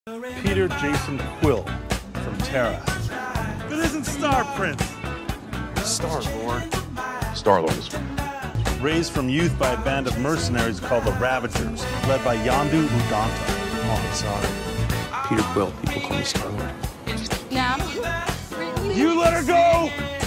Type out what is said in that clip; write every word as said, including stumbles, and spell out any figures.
Peter Jason Quill from Terra. It isn't Star Prince. Star-Lord. Star-Lord is Raised from youth by a band of mercenaries called the Ravagers, led by Yondu Udonta. Oh, sorry. Peter Quill. People call me Star-Lord. Now, You let her go!